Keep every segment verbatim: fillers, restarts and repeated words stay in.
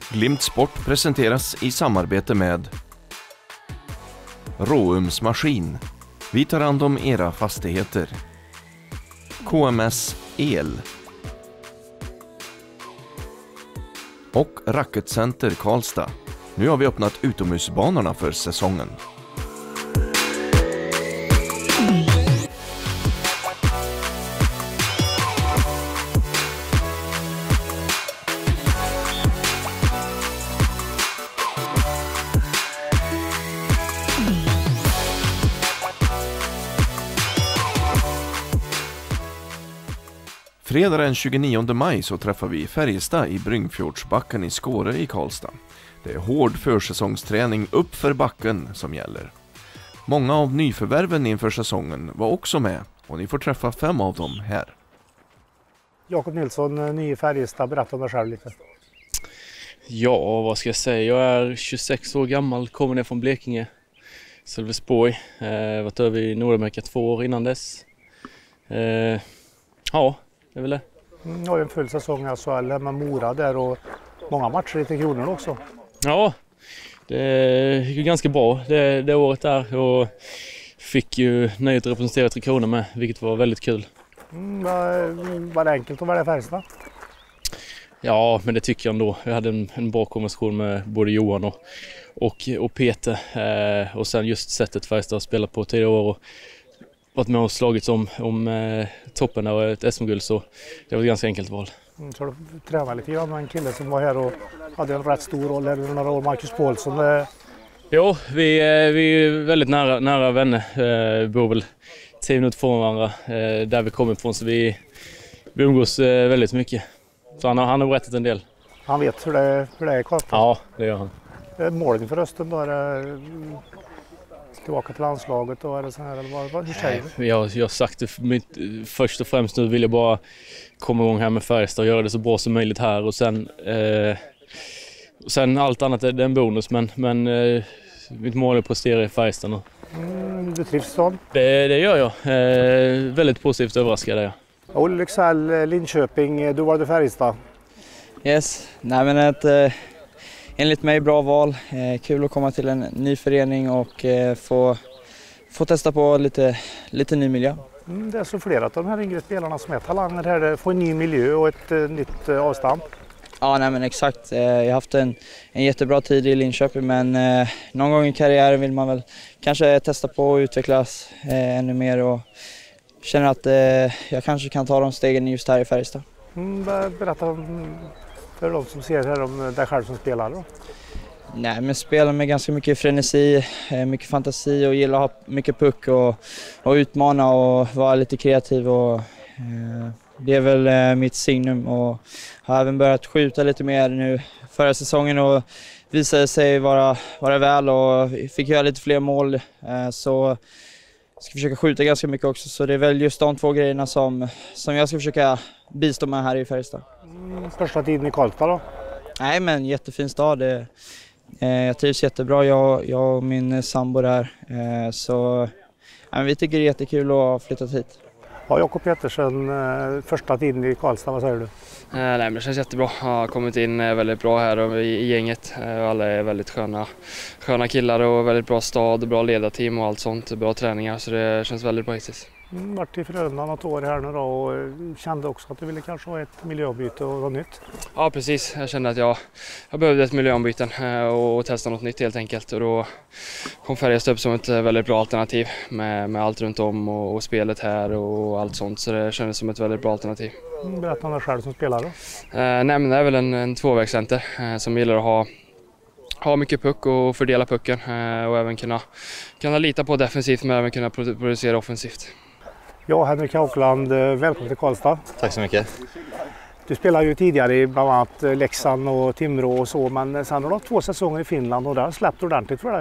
Glimt Sport presenteras i samarbete med Råums Maskin. Vi tar hand om era fastigheter. K M S El. Och Racketcenter Karlstad. Nu har vi öppnat utomhusbanorna för säsongen. Fredag den tjugonionde maj så träffar vi Färjestad i Bryngfjordsbacken i Skåre i Karlstad. Det är hård försäsongsträning upp för backen som gäller. Många av nyförvärven inför säsongen var också med och ni får träffa fem av dem här. Jakob Nilsson, ny i Färjestad, berätta om dig själv lite. Ja, vad ska jag säga? Jag är tjugosex år gammal, kommer ner från Blekinge, Sölvesborg. Eh, varit över i Nordamerika två år innan dess. Eh, ja, det är väl det. Mm, jag har ju en full säsong alltså, eller med Mora där och många matcher i Tre Kronor också. Ja, det gick ju ganska bra det, det året där och fick ju nöjet att representera Tre Kronor med, vilket var väldigt kul. Mm, var, var det enkelt att välja Färjestad? Ja, men det tycker jag ändå. Jag hade en, en bra konversation med både Johan och, och, och Peter. Eh, och sen just sättet Färjestad har spelat på tidigare år och varit med och slagits om, om eh, toppen av ett S M-guld, så det var ett ganska enkelt val. Mm, så du tränade lite grann med en kille som var här och hade en rätt stor roll här under några år, Marcus Paulsson. Eh. Jo, vi, eh, vi är väldigt nära, nära vänner. Eh, bor väl tio minuter från varandra eh, där vi kommer ifrån, så vi, vi umgås eh, väldigt mycket. Så han har, han har berättat en del. Han vet hur det, hur det är i Karlstad? Ja, det gör han. Eh, målet för rösten då är det tillbaka till landslaget och är det så här, eller vad, vad, hur säger du? Jag, jag har sagt det mitt, först och främst nu vill jag bara komma igång här med Färjestad och göra det så bra som möjligt här, och sen, eh, och sen allt annat är en bonus, men, men eh, mitt mål är att prestera i Färjestad nu. Mm, du trivs så? Det, det gör jag. Eh, väldigt positivt överraskad är jag. Olle Lycksell, Linköping, du var du Färjestad? Yes, nej men ett eh, enligt mig bra val. Eh, kul att komma till en ny förening och eh, få, få testa på lite, lite ny miljö. Mm, det är så flera av de här yngre spelarna som är talanger här, få en ny miljö och ett eh, nytt eh, avstamp. Ja, nej men exakt. Eh, jag har haft en, en jättebra tid i Linköping, men eh, någon gång i karriären vill man väl kanske testa på och utvecklas eh, ännu mer, och känner att eh, jag kanske kan ta de stegen just här i Färjestad. Mm, berätta för de som ser här om dig själv som spelare då. Nej, men spelar med ganska mycket frenesi, mycket fantasi och gillar att ha mycket puck och, och utmana och vara lite kreativ. Och, eh, det är väl eh, mitt signum, och har även börjat skjuta lite mer nu förra säsongen och visade sig vara, vara väl och fick göra lite fler mål. Eh, så ska försöka skjuta ganska mycket också, så det är väl just de två grejerna som, som jag ska försöka bistå med här i Färjestad. Mm, första tiden i Karlstad då? Nej, men jättefin stad. Det, eh, jag trivs jättebra, jag, jag och min sambo där. Eh, så eh, vi tycker det är jättekul att ha flyttat hit. Ja, Jakob Pettersson, eh, första tiden i Karlstad, vad säger du? Eh, nej, men det känns jättebra. Jag har kommit in väldigt bra här och i, i gänget. Eh, alla är väldigt sköna, sköna killar och väldigt bra stad, bra ledarteam och allt sånt. Bra träningar, så det känns väldigt bra hittills. Mm, varit i Frölunda något år här nu då och kände också att du ville kanske ha ett miljöbyte och något nytt. Ja, precis. Jag kände att jag, jag behövde ett miljöombyte och, och testa något nytt helt enkelt. Och då kom Färjestad upp som ett väldigt bra alternativ med, med allt runt om och, och spelet här och allt sånt. Så det kändes som ett väldigt bra alternativ. Mm, berätta om dig själv som spelare. Eh, nej, men det är väl en, en tvåvägscenter eh, som gillar att ha ha mycket puck och fördela pucken eh, och även kunna, kunna lita på defensivt men även kunna producera offensivt. Ja, Henrik Haukland, välkommen till Karlstad. Tack så mycket. Du spelade ju tidigare i bland annat Leksand och Timrå och så, men sen har du två säsonger i Finland och det har släppt ordentligt för dig.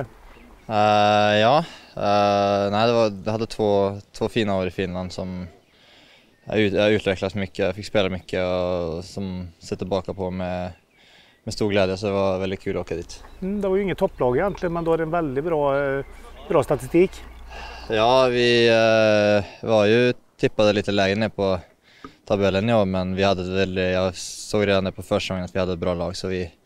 Uh, ja, uh, nej, det var, jag hade två, två fina år i Finland som jag, ut, jag utvecklats mycket, jag fick spela mycket och som sätter tillbaka på med, med stor glädje, så det var väldigt kul att åka dit. Mm, det var ju inget topplag egentligen, men då är det en väldigt bra, bra statistik. Ja, vi uh, var ju tippade lite lägre ner på tabellen i år, men vi hade väl, jag såg redan på försäsongen att vi hade ett bra lag, så vi,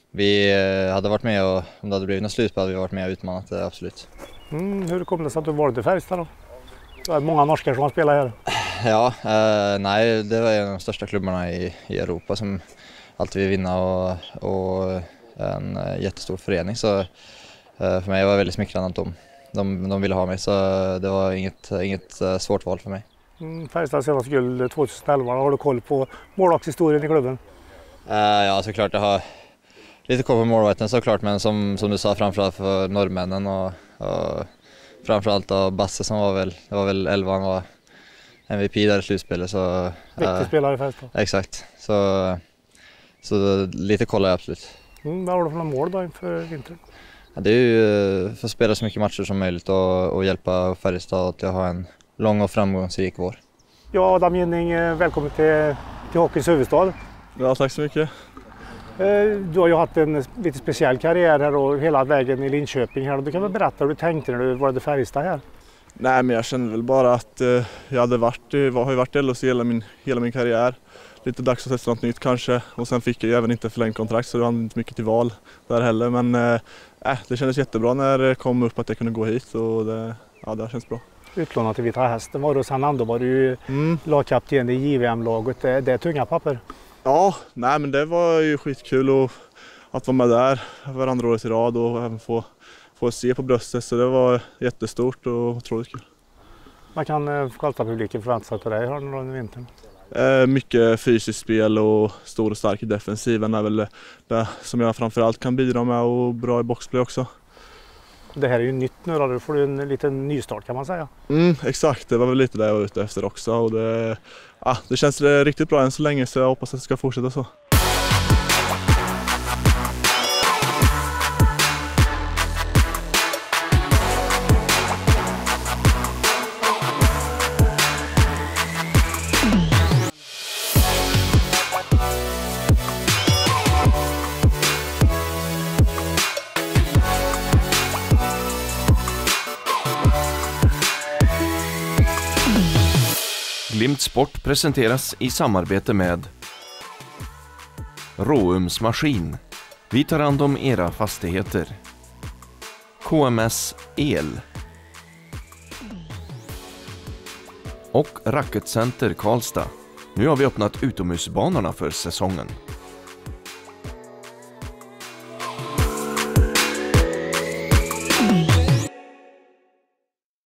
vi hade varit med och om det hade blivit något slutspel hade vi varit med och utmanat det, absolut. Mm, hur kom det sig att du valde Färjestad då? Det är många norskar som spelar här. Ja, eh, nej, det var en av de största klubbarna i, i Europa som alltid vill vinna och, och en jättestor förening. Så eh, för mig var det väldigt smickrande att de, de, de ville ha mig, så det var inget, inget svårt val för mig. Mm, Färjestad senaste guld tjugoelva, har du koll på målvaktshistorien i klubben? Eh, ja, såklart jag har lite koll på målvakten såklart, men som, som du sa, framförallt för norrmännen och, och framförallt av Basse som var väl, det var väl elva, han var M V P där i slutspelet. Så, Viktig äh, spelare i Färjestad. Exakt, så, så lite kollar jag absolut. Mm, vad har du för mål då inför vintern? Ja, det är ju för att spela så mycket matcher som möjligt och, och hjälpa Färjestad att ha en lång och framgångsrik vår. Ja, Adam Ginning, välkommen till, till hockeyns huvudstad. Ja, tack så mycket. Du har ju haft en lite speciell karriär här och hela vägen i Linköping här. Du kan väl berätta hur du tänkte när du valde Färjestad här? Nej, men jag kände väl bara att eh, jag hade varit, jag har ju varit i L H C hela min, hela min karriär. Lite dags att testa något nytt kanske. Och sen fick jag ju även inte förlängt kontrakt, så det var inte mycket till val där heller. Men eh, det kändes jättebra när det kom upp att jag kunde gå hit, och det, ja, det känns bra. Utlånad till Vita Hästen var du, och sen ändå var du ju mm. lagkapten i J V M-laget. Det, det är tunga papper. Ja, nej, men det var ju skitkul och att vara med där varandra året i rad och även få, få se på bröstet, så det var jättestort och otroligt kul. Man kan Karlstad-publiken förvänta sig till dig här under vintern? Eh, mycket fysiskt spel och stor och stark i defensiven är väl det som jag framförallt kan bidra med, och bra i boxplay också. Det här är ju nytt nu då, du får en liten nystart kan man säga. Mm, exakt, det var väl lite det jag var ute efter också, och det, ah, det känns riktigt bra än så länge, så jag hoppas att det ska fortsätta så. Glimt Sport presenteras i samarbete med Råums Maskin. Vi tar hand om era fastigheter. K M S El. Och Racketcenter Karlstad. Nu har vi öppnat utomhusbanorna för säsongen.